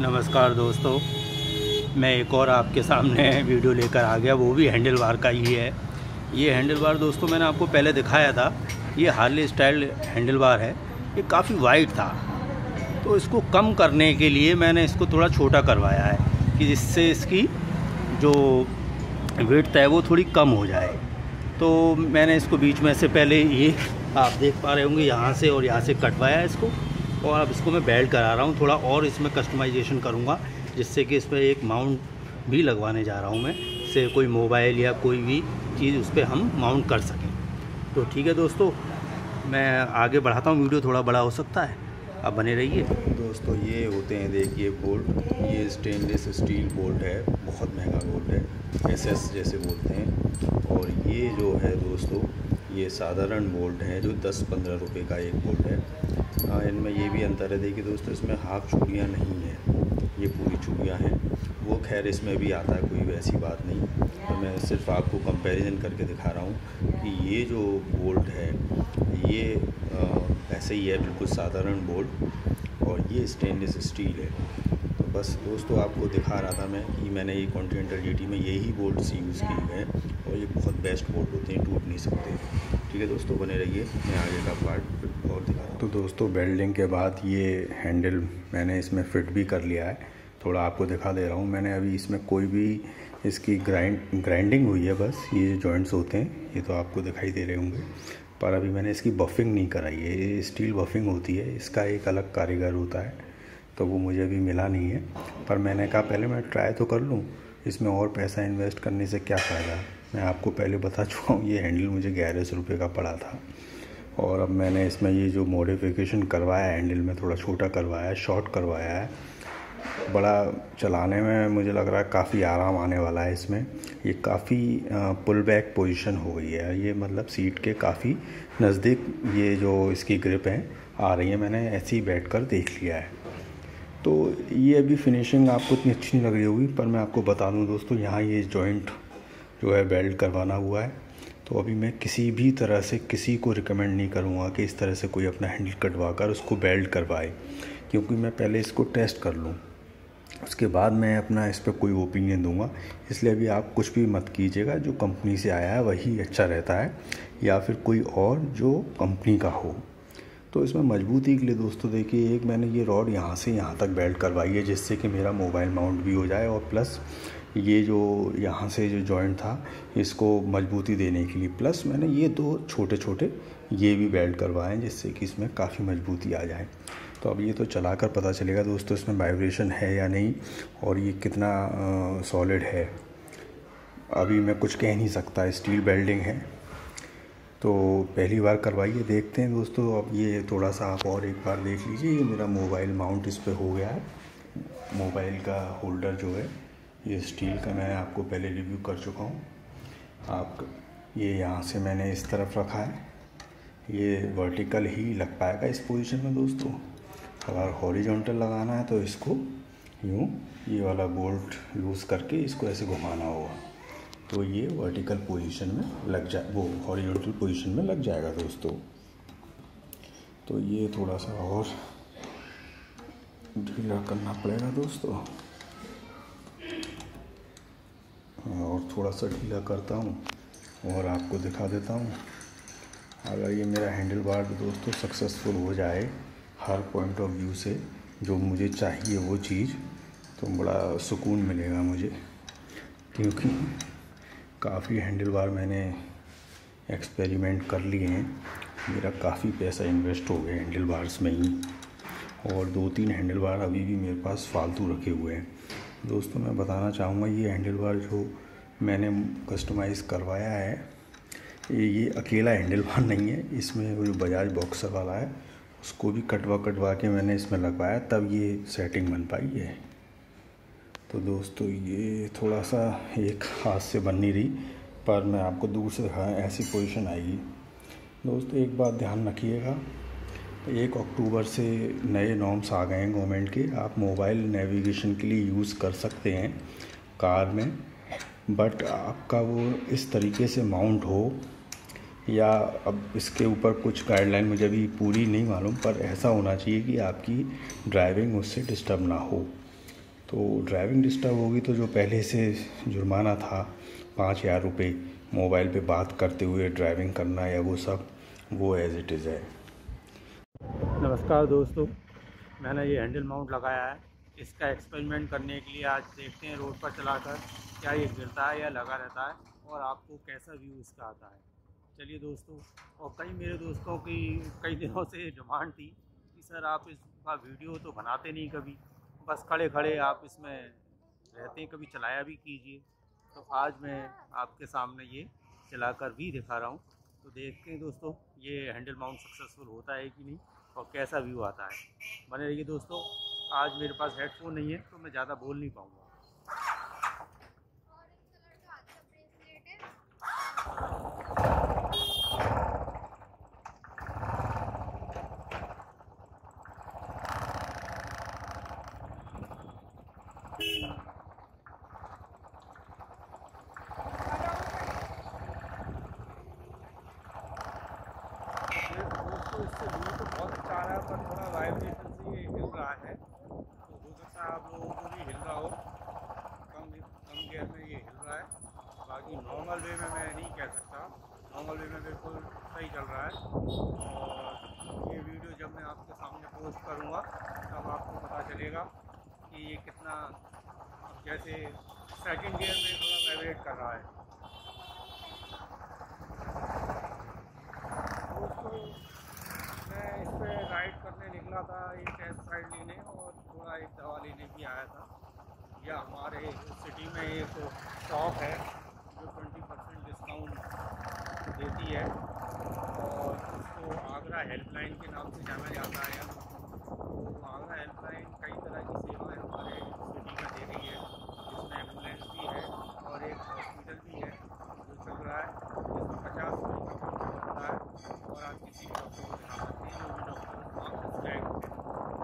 नमस्कार दोस्तों, मैं एक और आपके सामने वीडियो लेकर आ गया, वो भी हैंडल बार का ही है। ये हैंडल बार दोस्तों मैंने आपको पहले दिखाया था। ये हार्ले स्टाइल हैंडल बार है। ये काफ़ी वाइड था, तो इसको कम करने के लिए मैंने इसको थोड़ा छोटा करवाया है कि जिससे इसकी जो विड्थ है वो थोड़ी कम हो जाए। तो मैंने इसको बीच में से पहले ये आप देख पा रहे होंगे यहाँ से और यहाँ से कटवाया इसको, और अब इसको मैं बेल्ट करा रहा हूँ। थोड़ा और इसमें कस्टमाइजेशन करूँगा, जिससे कि इसमें एक माउंट भी लगवाने जा रहा हूँ मैं, से कोई मोबाइल या कोई भी चीज़ उस पर हम माउंट कर सकें। तो ठीक है दोस्तों, मैं आगे बढ़ाता हूँ, वीडियो थोड़ा बड़ा हो सकता है, आप बने रहिए। दोस्तों ये होते हैं, देखिए बोल्ट, ये स्टेनलेस स्टील बोल्ट है, बहुत महंगा बोल्ट है, एसएस जैसे बोलते हैं। और ये जो है दोस्तों, ये साधारण बोल्ट है जो 10-15 रुपये का एक बोल्ट है। इनमें ये भी अंतर है, देखिए दोस्तों, इसमें हाफ चूड़ियाँ नहीं है, ये पूरी चूड़ियाँ हैं। वो खैर इसमें भी आता है, कोई वैसी बात नहीं। तो मैं सिर्फ आपको कंपैरिजन करके दिखा रहा हूँ कि ये जो बोल्ट है ये ऐसे ही है, बिल्कुल साधारण बोल्ट, और ये स्टेनलेस स्टील है। तो बस दोस्तों आपको दिखा रहा था मैं कि मैंने ये कॉन्टिनेंटल जीटी में यही बोल्ट्स यूज़ किए हैं, और ये बहुत बेस्ट बोल्ट होते हैं, टूट नहीं सकते। ठीक है दोस्तों, बने रहिए, मैं आगे का पार्ट और दिखा रहा हूँ। तो दोस्तों वेल्डिंग के बाद ये हैंडल मैंने इसमें फ़िट भी कर लिया है, थोड़ा आपको दिखा दे रहा हूँ। मैंने अभी इसमें कोई भी इसकी ग्राइंडिंग हुई है, बस ये जॉइंट्स होते हैं ये तो आपको दिखाई दे रहे होंगे, पर अभी मैंने इसकी बफिंग नहीं कराई है। ये स्टील बफिंग होती है, इसका एक अलग कारीगर होता है, तो वो मुझे अभी मिला नहीं है। पर मैंने कहा पहले मैं ट्राई तो कर लूँ, इसमें और पैसा इन्वेस्ट करने से क्या फ़ायदा। मैं आपको पहले बता चुका हूँ, ये हैंडल मुझे 1100 रुपये का पड़ा था, और अब मैंने इसमें ये जो मॉडिफिकेशन करवाया है, हैंडल में थोड़ा छोटा करवाया है, शॉर्ट करवाया है। बड़ा चलाने में मुझे लग रहा है काफ़ी आराम आने वाला है इसमें। ये काफ़ी पुल बैक पोजीशन हो गई है, ये मतलब सीट के काफ़ी नज़दीक ये जो इसकी ग्रिप है आ रही है। मैंने ऐसे ही बैठकर देख लिया है। तो ये अभी फिनिशिंग आपको इतनी अच्छी नहीं लग रही होगी, पर मैं आपको बता दूं दोस्तों, यहाँ ये जॉइंट जो है बेल्ट करवाना हुआ है। तो अभी मैं किसी भी तरह से किसी को रिकमेंड नहीं करूँगा कि इस तरह से कोई अपना हैंडल कटवा कर उसको बेल्ट करवाए, क्योंकि मैं पहले इसको टेस्ट कर लूँ, उसके बाद मैं अपना इस पर कोई ओपिनियन दूंगा। इसलिए अभी आप कुछ भी मत कीजिएगा, जो कंपनी से आया है वही अच्छा रहता है, या फिर कोई और जो कंपनी का हो। तो इसमें मजबूती के लिए दोस्तों देखिए, एक मैंने ये रॉड यहाँ से यहाँ तक बेल्ट करवाई है, जिससे कि मेरा मोबाइल माउंट भी हो जाए, और प्लस ये जो यहाँ से जो जॉइंट था इसको मजबूती देने के लिए, प्लस मैंने ये दो छोटे छोटे ये भी बेल्ट करवाए हैं, जिससे कि इसमें काफ़ी मजबूती आ जाए। तो अब ये तो चलाकर पता चलेगा दोस्तों इसमें वाइब्रेशन है या नहीं, और ये कितना सॉलिड है। अभी मैं कुछ कह नहीं सकता, स्टील वेल्डिंग है तो पहली बार करवाइए, देखते हैं दोस्तों। अब ये थोड़ा सा आप और एक बार देख लीजिए, ये मेरा मोबाइल माउंट इस पर हो गया है। मोबाइल का होल्डर जो है ये स्टील का, मैं आपको पहले रिव्यू कर चुका हूँ। आप ये यहाँ से मैंने इस तरफ रखा है, ये वर्टिकल ही लग पाएगा इस पोजीशन में दोस्तों। अगर हॉरिजॉन्टल लगाना है तो इसको यूँ ये वाला बोल्ट लूज़ करके इसको ऐसे घुमाना होगा, तो ये वर्टिकल पोजीशन में लग जाए, वो हॉरिजॉन्टल पोजीशन में लग जाएगा दोस्तों। तो ये थोड़ा सा और ढीला करना पड़ेगा दोस्तों, और थोड़ा सा ढीला करता हूँ और आपको दिखा देता हूँ। अगर ये मेरा हैंडल बार दोस्तों सक्सेसफुल हो जाए हर पॉइंट ऑफ व्यू से, जो मुझे चाहिए वो चीज़, तो बड़ा सुकून मिलेगा मुझे, क्योंकि काफ़ी हैंडल बार मैंने एक्सपेरिमेंट कर लिए हैं। मेरा काफ़ी पैसा इन्वेस्ट हो गया हैंडल बार्स में ही, और 2-3 हैंडल बार अभी भी मेरे पास फालतू रखे हुए हैं दोस्तों। मैं बताना चाहूँगा, ये हैंडल बार जो मैंने कस्टमाइज़ करवाया है, ये अकेला हैंडल बार नहीं है, इसमें वो जो बजाज बॉक्सर वाला है उसको भी कटवा के मैंने इसमें लगवाया, तब ये सेटिंग बन पाई है। तो दोस्तों ये थोड़ा सा एक हाथ से बन नहीं रही, पर मैं आपको दूर से दिखाया, ऐसी पोजीशन आएगी दोस्तों। एक बात ध्यान रखिएगा, 1 अक्टूबर से नए नॉर्म्स आ गए हैं गवर्नमेंट के। आप मोबाइल नेविगेशन के लिए यूज़ कर सकते हैं कार में, बट आपका वो इस तरीके से माउंट हो, या अब इसके ऊपर कुछ गाइडलाइन मुझे अभी पूरी नहीं मालूम, पर ऐसा होना चाहिए कि आपकी ड्राइविंग उससे डिस्टर्ब ना हो। तो ड्राइविंग डिस्टर्ब होगी तो जो पहले से जुर्माना था 5,000 रुपये मोबाइल पे बात करते हुए ड्राइविंग करना या वो सब, वो एज इट इज़ है। नमस्कार दोस्तों, मैंने ये हैंडल माउंट लगाया है। इसका एक्सपेरिमेंट करने के लिए आज देखते हैं रोड पर चलाकर क्या ये गिरता है या लगा रहता है और आपको कैसा व्यू इसका आता है। चलिए दोस्तों, और कई मेरे दोस्तों की कई दिनों से डिमांड थी कि सर आप इसका वीडियो तो बनाते नहीं कभी, बस खड़े खड़े आप इसमें रहते हैं, कभी चलाया भी कीजिए। तो आज मैं आपके सामने ये चलाकर भी दिखा रहा हूँ। तो देखते हैं दोस्तों ये हैंडल माउंट सक्सेसफुल होता है कि नहीं और कैसा व्यू आता है। बने रहिए दोस्तों। आज मेरे पास हेडफोन नहीं है तो मैं ज़्यादा बोल नहीं पाऊँगा। दोस्तों इससे व्यू तो बहुत अच्छा आ रहा है, पर थोड़ा वाइब्रेशन से ये हिल रहा है, तो हो सकता है आप लोगों को भी हिल रहा हो। कम गियर में ये हिल रहा है। बाकी नॉर्मल वे में मैं नहीं कह सकता, नॉर्मल वे में बिल्कुल सही चल रहा है। और ये वीडियो जब मैं आपके सामने पोस्ट करूँगा तब आपको पता चलेगा कि ये कितना, जैसे सेकंड गियर में थोड़ा वाइब्रेट कर रहा है। दोस्तों मैं इस पर राइड करने निकला था, एक टेस्ट राइड लेने और थोड़ा एक दवा लेने भी आया था। या हमारे सिटी में एक शॉप है जो 20% डिस्काउंट देती है और उसको आगरा हेल्पलाइन के नाम से जाना जाता है। तो आगरा हेल्पलाइन कई तरह की सेवाएं हमारे सिटी में दे रही है, जिसमें एम्बुलेंस भी है और एक हॉस्पिटल भी है जो चल रहा है, जिसमें 50 रुपये का खर्चा होता है और आप किसी भी डॉक्टर को दिखा सकते हैं, जो भी डॉक्टर आप प्रिस्क्राइब करें।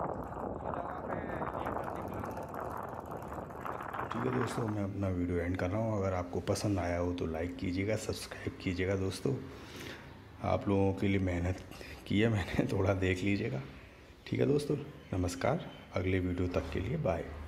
ठीक है दोस्तों, मैं अपना वीडियो एंड कर रहा हूँ। अगर आपको पसंद आया हो तो लाइक कीजिएगा, सब्सक्राइब कीजिएगा। दोस्तों आप लोगों के लिए मेहनत की है मैंने, थोड़ा देख लीजिएगा। ठीक है दोस्तों, नमस्कार। अगले वीडियो तक के लिए बाय।